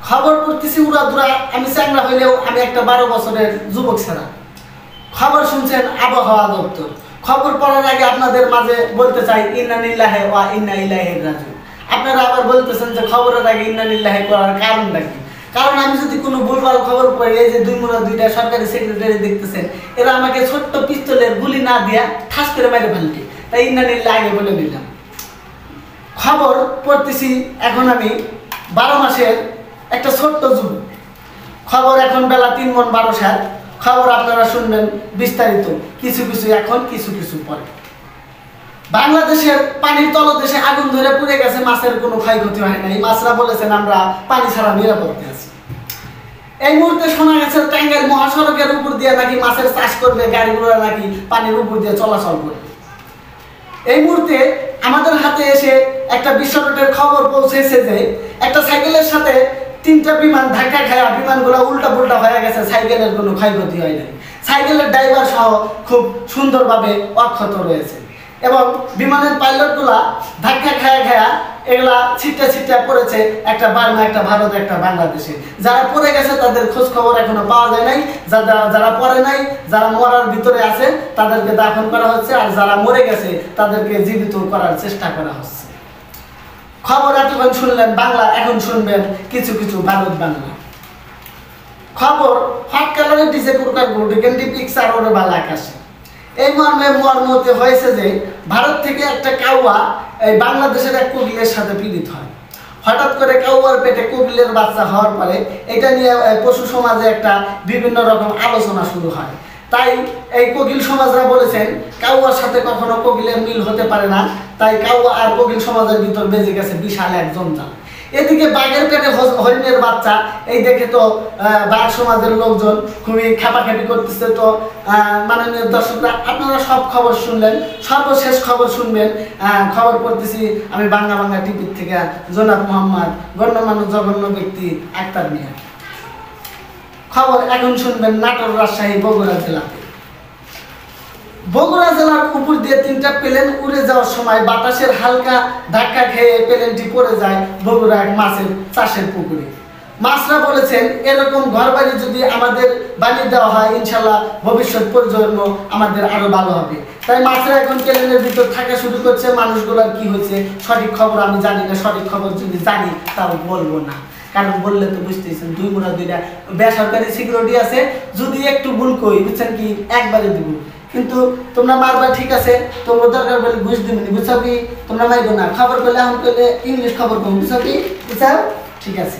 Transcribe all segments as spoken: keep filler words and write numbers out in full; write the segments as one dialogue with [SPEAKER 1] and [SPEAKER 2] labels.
[SPEAKER 1] খবর পড়তেছি উড়াদুরা, আমি চ্যাংড়া হইলেও আমি একটা বারো বছরের যুবক ছেড়া। খবর শুনছেন আবহাওয়া দপ্তর। খবর পড়ার আগে আপনাদের মাঝে বলতে চাই ইন্না লিল্লাহি ওয়া ইন্না ইলাইহি রাজিউন। আপনারা আবার বলতেছেন যে খবরের আগে ইন্না লিল্লাহি করার কারণটা কি? কারণ আমি যদি কোনো ভুলভাল খবর পড়ি, এই যে দুই মোড়া দুইটা সরকারি সেক্রেটারি দেখতেছেন, এরা আমাকে ছোট্ট পিস্তলের গুলি না দিয়া ঠাস করে মেরে ফেলতে, তাই ইন্না লিল্লাহি আগে বলে নিলাম। খবর পড়তেছি এখন আমি বারো মাসের একটা ছোট্ট যুবক। খবর এখন বেলা তিন মন বারো সাত। খবর আপনারা শুনবেন বিস্তারিত, কিছু কিছু এখন, কিছু কিছু পরে। বাংলাদেশের পানির তলদেশে আগুন ধরে পুড়ে গেছে, মাছের কোনো ক্ষয়ক্ষতি হয় নাই। মাছরা বলেছেন আমরা পানি ছাড়া নিরাপদে আছি। এই মুহূর্তে শোনা গেছে টাঙ্গাইল মহাসড়কের উপর দিয়ে নাকি মাছের চাষ করবে, গাড়িগুলো নাকি পানির উপর দিয়ে চলাচল করবে। এই মুহূর্তে আমাদের হাতে এসে একটা বিশ্বরোডের খবর পৌঁছেছে যে একটা সাইকেলের সাথে তিনটা বিমান ধাক্কা খায়া বিমানগুলো উল্টা পুল্টা হয়ে গেছে, সাইকেলের কোনো ক্ষয়ক্ষতি হয় নাই। সাইকেলের ড্রাইভার সহ খুব সুন্দরভাবে অক্ষত রয়েছে এবং বিমানের পাইলটগুলা ধাক্কা খায়া খায়া এগুলা ছিটটা ছিটটা পড়েছে, একটা বার্মা, একটা ভারত, একটা বাংলাদেশে। যারা পড়ে গেছে তাদের খোঁজ খবর এখনো পাওয়া যায় নাই। যারা যারা পড়ে নাই, যারা মরার ভিতরে আছে তাদেরকে দাফন করা হচ্ছে, আর যারা মরে গেছে তাদেরকে জীবিত করার চেষ্টা করা হচ্ছে। খবর এতক্ষণ শুনলেন বাংলা, এখন শুনবেন কিছু কিছু ভারত বাংলা খবর। হট কালারের ডিজে কুরকার গোল্ডেন্ডি পিকচার ওরে বালা আকাশে। এই মর্মে মর্মতে হয়েছে যে ভারত থেকে একটা কাউয়া এই বাংলাদেশের এক কোকিলের সাথে পীড়িত হয়। হঠাৎ করে কাউয়ার পেটে কোকিলের বাচ্চা হওয়ার পরে এটা নিয়ে পশু সমাজে একটা বিভিন্ন রকম আলোচনা শুরু হয়। তাই এই কোকিল সমাজরা বলেছেন কাউয়ার সাথে কখনো কোকিলের মিল হতে পারে না। তাই কাউয়া আর কোকিল সমাজের ভিতর বেজে গেছে বিশাল এক জঞ্জাল। এদিকে বাঘের পেটে হরিণের বাচ্চা, এই দেখে তো বাঘ সমাজের লোকজন খুবই খেপাখেপি করতেছে। তো মাননীয় দর্শকরা, আপনারা সব খবর শুনলেন, সর্বশেষ খবর শুনবেন। খবর পড়তেছি আমি বাংলা বাংলা টিভির থেকে জনাব মোহাম্মদ গণ্যমান্য জঘন্য ব্যক্তি আক্তার মিয়া। খবর এখন শুনবেন নাটোর, রাজশাহী, বগুড়া জেলাতে। বগুড়া জেলার উপর দিয়ে তিনটা প্লেন উড়ে যাওয়ার সময় বাতাসের হালকা ধাক্কা খেয়ে প্লেনটি পড়ে যায় বগুড়া এক মাছের চাষের পুকুরে। মাছরা বলেছেন এরকম ঘরবাড়ি যদি আমাদের বানিয়ে দেওয়া হয়, ইনশাল্লাহ ভবিষ্যৎ প্রজন্ম আমাদের আরো ভালো হবে। তাই মাছরা এখন প্লেনের ভিতর থাকা শুরু করছে। মানুষগুলোর কি হয়েছে সঠিক খবর আমি জানি না, সঠিক খবর যদি জানি তাও বলবো না, কারণ বললে তো বুঝতেছেন দুই মোড়া দুইটা বেসরকারি সিকিউরিটি আছে। যদি একটু ভুল কই বুঝছেন কি একবারে দিব, কিন্তু তোমরা মারবা ঠিক আছে, তোমরা দরকার বলে ঘুষ দিবনি, বুঝছো কি? তোমরা মাইবো না। খবর পেলে এখন পেলে ইংলিশ খবর কম, বুঝছো কি? বুঝাও ঠিক আছে।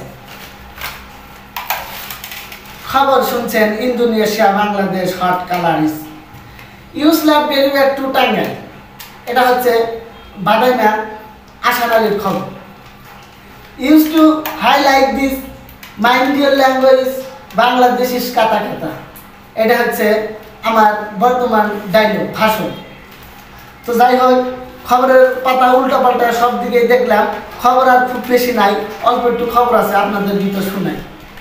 [SPEAKER 1] খবর শুনছেন Indonesia Bangladesh hot colours use lab deliver to Tangail. এটা হচ্ছে বাদাইনা আশার আলীর খবর। Use to highlight this mind your language Bangladesh is কাতা কাতা। এটা হচ্ছে আমার বর্তমান ডায়লগ ভাষণ। তো যাই হোক, খবরের পাতা উল্টা পাল্টা সব দিকেই দেখলাম। খবর আর খুব বেশি নাই, অল্প একটু খবর আছে, আপনাদের ভিতর শুনাই।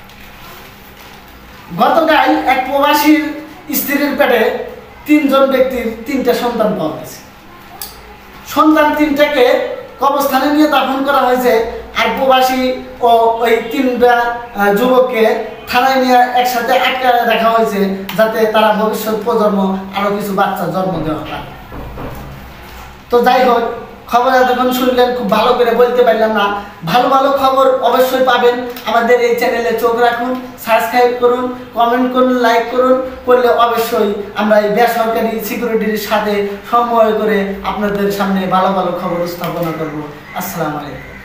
[SPEAKER 1] গতকাল এক প্রবাসীর স্ত্রীর পেটে তিনজন ব্যক্তির তিনটা সন্তান পাওয়া গেছে। সন্তান তিনটাকে কবরস্থানে নিয়ে দাফন করা হয়েছে, আর প্রবাসী ও ওই তিনটা যুবককে থানায় নিয়ে একসাথে আটকে রাখা হয়েছে, যাতে তারা ভবিষ্যৎ প্রজন্ম আরো কিছু বাচ্চা জন্ম দেওয়া পারে। তো যাই হোক, খবর এতক্ষণ শুনলেন, খুব ভালো করে বলতে পারলাম না। ভালো ভালো খবর অবশ্যই পাবেন। আমাদের এই চ্যানেলে চোখ রাখুন, সাবস্ক্রাইব করুন, কমেন্ট করুন, লাইক করুন। করলে অবশ্যই আমরা এই বেসরকারি সিকিউরিটির সাথে সমন্বয় করে আপনাদের সামনে ভালো ভালো খবর স্থাপনা করব। আসসালামু আলাইকুম।